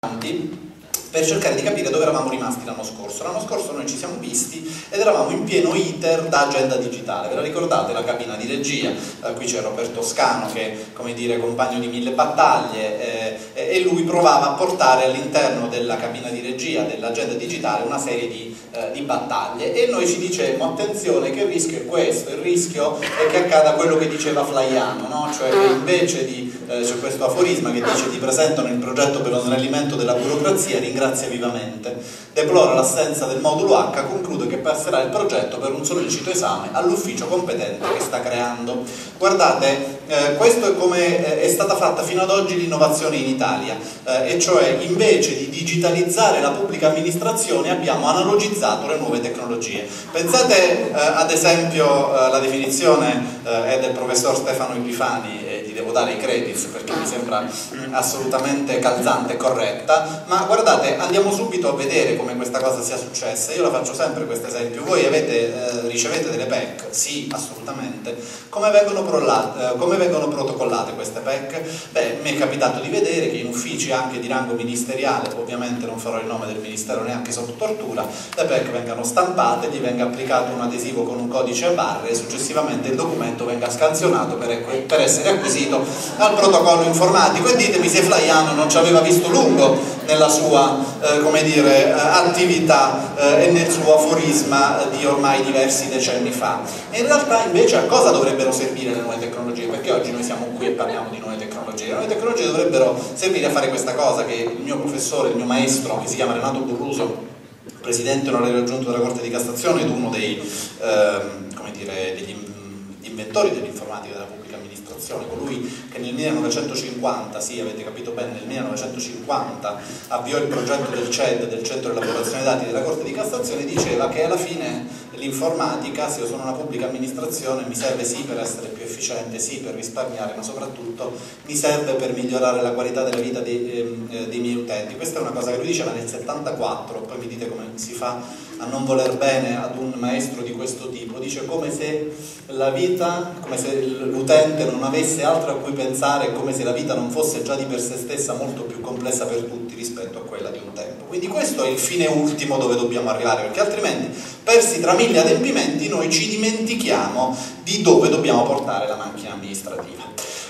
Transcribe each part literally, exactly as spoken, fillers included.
avanti per cercare di capire dove eravamo rimasti l'anno scorso. L'anno scorso noi ci siamo visti ed eravamo in pieno iter da agenda digitale. Ve la ricordate la cabina di regia? Eh, qui c'è Roberto Scano che, come dire, compagno di mille battaglie, eh, e lui provava a portare all'interno della cabina di regia dell'agenda digitale una serie di, eh, di battaglie, e noi ci dicevamo attenzione che il rischio è questo, il rischio è che accada quello che diceva Flaiano, no? Cioè che invece di, eh, c'è questo aforisma che dice: ti presentano il progetto per lo snellimento della burocrazia, ringrazia vivamente, deplora l'assenza del modulo H, conclude che passerà il progetto per un sollecito esame all'ufficio competente che sta creando. Guardate, eh, questo è come è stata fatta fino ad oggi l'innovazione in Italia, eh, e cioè invece di digitalizzare la pubblica amministrazione abbiamo analogizzato le nuove tecnologie. Pensate eh, ad esempio, eh, la definizione eh, è del professor Stefano Epifani, e gli devo dare i credits perché mi sembra mh, assolutamente calzante e corretta, ma guardate, andiamo subito a vedere come questa cosa sia successa. Io la faccio sempre questo esempio: voi avete, eh, ricevete delle P E C? Sì, assolutamente. Come vengono, eh, come vengono protocollate queste P E C? Beh, mi è capitato di vedere che in uffici anche di rango ministeriale, ovviamente non farò il nome del ministero neanche sotto tortura, le P E C vengano stampate, gli venga applicato un adesivo con un codice a barre e successivamente il documento venga scansionato per, per essere acquisito al protocollo informatico. E ditemi se Flaiano non ci aveva visto lungo nella sua eh, come dire, eh, attività eh, e nel suo aforisma di ormai diversi decenni fa. E in realtà invece a cosa dovrebbero servire le nuove tecnologie? Perché oggi noi siamo qui e parliamo di nuove tecnologie. Le nuove tecnologie dovrebbero servire a fare questa cosa che il mio professore, il mio maestro, che si chiama Renato Burruso, presidente onorario aggiunto della Corte di Cassazione ed uno dei, ehm, come dire, degli inventori dell'informatica della pubblica amministrazione, colui che nel millenovecentocinquanta, sì, avete capito bene, nel millenovecentocinquanta avviò il progetto del C E D, del Centro di Elaborazione Dati della Corte di Cassazione, diceva che alla fine l'informatica, se io sono una pubblica amministrazione, mi serve sì per essere più efficiente, sì per risparmiare, ma soprattutto mi serve per migliorare la qualità della vita dei, eh, dei miei utenti. Questa è una cosa che lui diceva nel settantaquattro, poi mi dite come si fa a non voler bene ad un maestro di questo tipo. Dice come se la vita, come se l'utente non avesse altro a cui pensare, come se la vita non fosse già di per sé stessa molto più complessa per tutti rispetto a quella di un tempo. Quindi questo è il fine ultimo dove dobbiamo arrivare, perché altrimenti, persi tra mille adempimenti, noi ci dimentichiamo di dove dobbiamo portare la macchina amministrativa.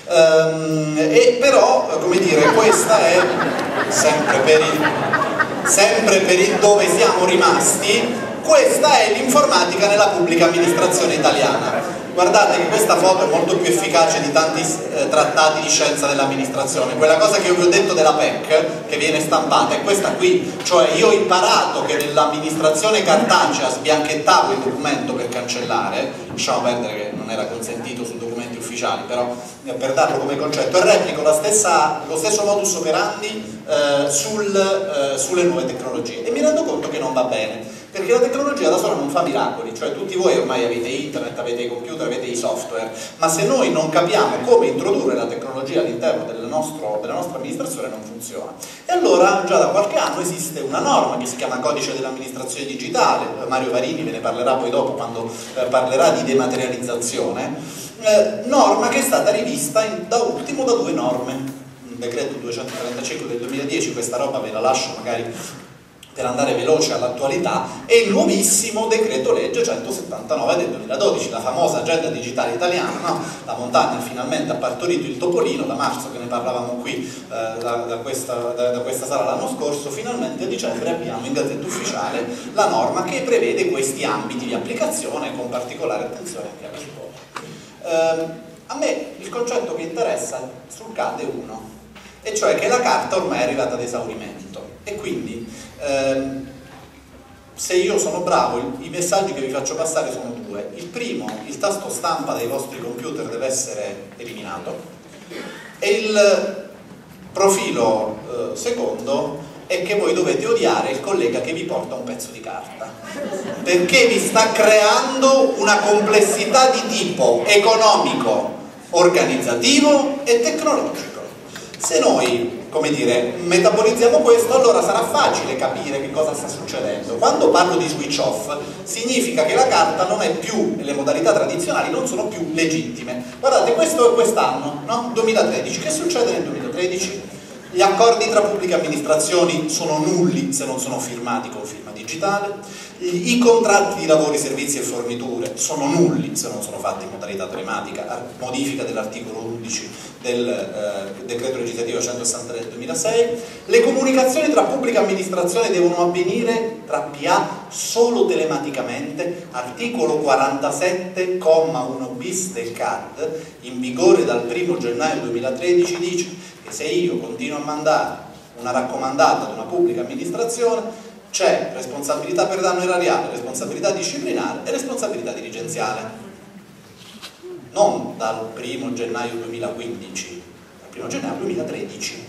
Ehm, e però, come dire, questa è sempre per il, sempre per il dove siamo rimasti. Questa è l'informatica nella pubblica amministrazione italiana. Guardate che questa foto è molto più efficace di tanti eh, trattati di scienza dell'amministrazione. Quella cosa che io vi ho detto della P E C, che viene stampata, è questa qui. Cioè io ho imparato che nell'amministrazione cartacea sbianchettavo il documento per cancellare, lasciamo perdere che non era consentito su documenti ufficiali, però eh, per darlo come concetto, e replico la stessa, lo stesso modus operandi eh, sul, eh, sulle nuove tecnologie. E mi rendo conto che non va bene. Perché la tecnologia da sola non fa miracoli, cioè tutti voi ormai avete internet, avete i computer, avete i software, ma se noi non capiamo come introdurre la tecnologia all'interno del nostro, della nostra amministrazione non funziona. E allora già da qualche anno esiste una norma che si chiama Codice dell'amministrazione digitale, Mario Varini ve ne parlerà poi dopo quando eh, parlerà di dematerializzazione, eh, norma che è stata rivista in, da ultimo da due norme, un decreto duecentotrentacinque del duemiladieci, questa roba ve la lascio magari per andare veloce all'attualità, e il nuovissimo decreto legge centosettantanove del duemiladodici, la famosa agenda digitale italiana, no? La montagna finalmente ha partorito il topolino, da marzo che ne parlavamo qui eh, da, da, questa, da, da questa sala l'anno scorso, finalmente a dicembre abbiamo in Gazzetta Ufficiale la norma che prevede questi ambiti di applicazione, con particolare attenzione anche alla scuola. Eh, a me il concetto che interessa sul C A D è uno, e cioè che la carta ormai è arrivata ad esaurimento, e quindi ehm, se io sono bravo, i messaggi che vi faccio passare sono due. Il primo, il tasto stampa dei vostri computer deve essere eliminato, e il profilo eh, secondo è che voi dovete odiare il collega che vi porta un pezzo di carta, perché vi sta creando una complessità di tipo economico, organizzativo e tecnologico. Se noi, come dire, metabolizziamo questo, allora sarà facile capire che cosa sta succedendo. Quando parlo di switch off, significa che la carta non è più, le modalità tradizionali non sono più legittime. Guardate, questo è quest'anno, no? duemilatredici. Che succede nel duemilatredici? Gli accordi tra pubbliche amministrazioni sono nulli se non sono firmati con firma digitale, i contratti di lavori, servizi e forniture sono nulli se non sono fatti in modalità telematica, modifica dell'articolo undici del eh, decreto legislativo centosessantatré del duemilasei, le comunicazioni tra pubblica amministrazione devono avvenire tra P A solo telematicamente, articolo quarantasette comma uno bis del C A D, in vigore dal primo gennaio duemilatredici, dice che se io continuo a mandare una raccomandata ad una pubblica amministrazione c'è responsabilità per danno erariale, responsabilità disciplinare e responsabilità dirigenziale. Non dal primo gennaio duemilaquindici, dal primo gennaio duemilatredici.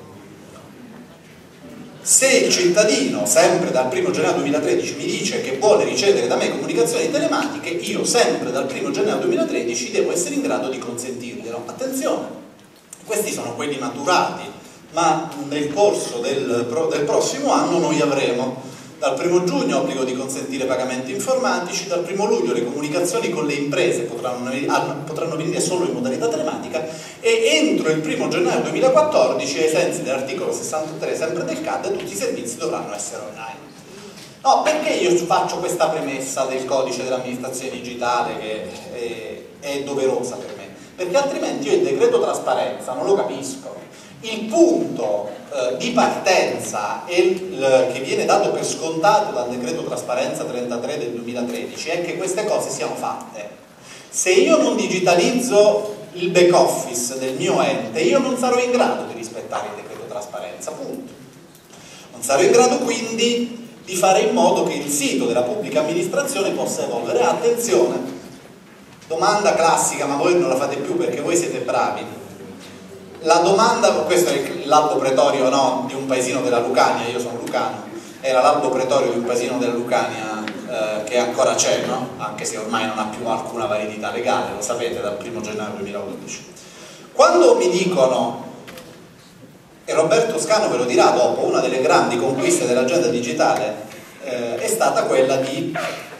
Se il cittadino, sempre dal primo gennaio duemilatredici, mi dice che vuole ricevere da me comunicazioni telematiche, io sempre dal primo gennaio duemilatredici devo essere in grado di consentirglielo. Attenzione, questi sono quelli maturati, ma nel corso del, del prossimo anno noi avremo dal primo giugno obbligo di consentire pagamenti informatici, dal primo luglio le comunicazioni con le imprese potranno, potranno venire solo in modalità telematica e entro il primo gennaio duemilaquattordici, ai sensi dell'articolo sessantatré sempre del C A D, tutti i servizi dovranno essere online. No, perché io faccio questa premessa del codice dell'amministrazione digitale che è, è doverosa per me? Perché altrimenti io il decreto trasparenza non lo capisco. Il punto eh, di partenza e il, che viene dato per scontato dal decreto trasparenza trentatré del duemilatredici è che queste cose siano fatte. Se io non digitalizzo il back office del mio ente, io non sarò in grado di rispettare il decreto trasparenza, punto. Non sarò in grado quindi di fare in modo che il sito della pubblica amministrazione possa evolvere. Attenzione, domanda classica, ma voi non la fate più perché voi siete bravi. La domanda, questo è l'albo pretorio no, di un paesino della Lucania, io sono lucano, era l'albo pretorio di un paesino della Lucania eh, che ancora c'è, no? Anche se ormai non ha più alcuna validità legale, lo sapete, dal primo gennaio duemilaundici. Quando mi dicono, e Roberto Scano ve lo dirà dopo, una delle grandi conquiste dell'agenda digitale eh, è stata quella di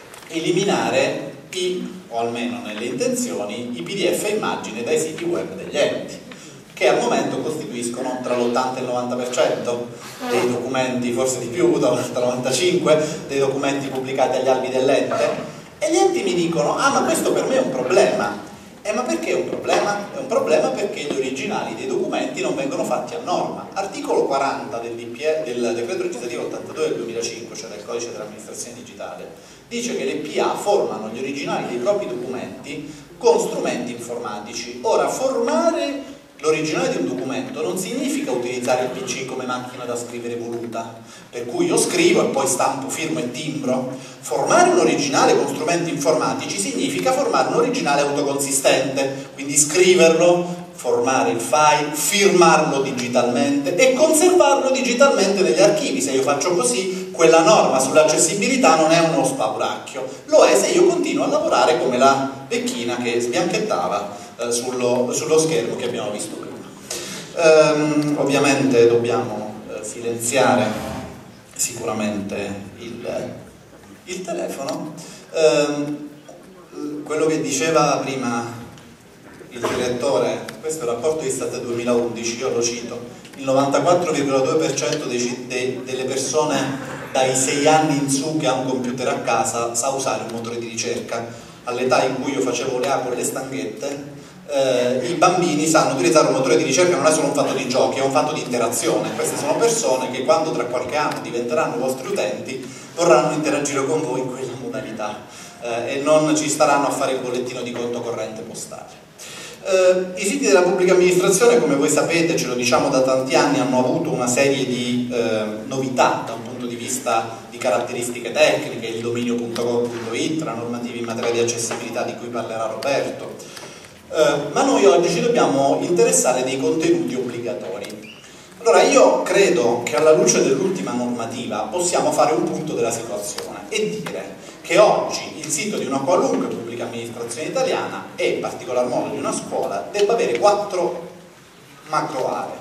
eliminare i, o almeno nelle intenzioni, i P D F immagine dai siti web degli enti, che al momento costituiscono tra l'ottanta e il novanta per cento dei documenti, forse di più, tra il novantacinque per cento dei documenti pubblicati agli albi dell'ente, e gli enti mi dicono, ah ma questo per me è un problema. Eh, ma perché è un problema? È un problema perché gli originali dei documenti non vengono fatti a norma. Articolo quaranta del, D P E, del decreto legislativo ottantadue del duemilacinque, cioè del codice dell'amministrazione digitale, dice che le P A formano gli originali dei propri documenti con strumenti informatici. Ora, formare l'originale di un documento non significa utilizzare il P C come macchina da scrivere voluta, per cui io scrivo e poi stampo, firmo e timbro. Formare un originale con strumenti informatici significa formare un originale autoconsistente, quindi scriverlo, formare il file, firmarlo digitalmente e conservarlo digitalmente negli archivi. Se io faccio così, quella norma sull'accessibilità non è uno spauracchio, lo è se io continuo a lavorare come la vecchina che sbianchettava Sullo, sullo schermo che abbiamo visto prima. Ehm, ovviamente dobbiamo eh, silenziare sicuramente il, il telefono. Ehm, quello che diceva prima il direttore, questo è il rapporto Istat duemilaundici, io lo cito, il novantaquattro virgola due per cento dei, dei, delle persone dai sei anni in su che ha un computer a casa sa usare un motore di ricerca. All'età in cui io facevo le A con le stanghette, Eh, i bambini sanno utilizzare un motore di ricerca, non è solo un fatto di giochi, è un fatto di interazione. Queste sono persone che quando tra qualche anno diventeranno vostri utenti vorranno interagire con voi in quella modalità eh, e non ci staranno a fare il bollettino di conto corrente postale. Eh, I siti della pubblica amministrazione, come voi sapete, ce lo diciamo da tanti anni, hanno avuto una serie di eh, novità da un punto di vista di caratteristiche tecniche, il dominio punto gov punto it, la normativa in materia di accessibilità di cui parlerà Roberto. Uh, ma noi oggi ci dobbiamo interessare dei contenuti obbligatori. Allora io credo che alla luce dell'ultima normativa possiamo fare un punto della situazione e dire che oggi il sito di una qualunque pubblica amministrazione italiana e in particolar modo di una scuola debba avere quattro macro aree.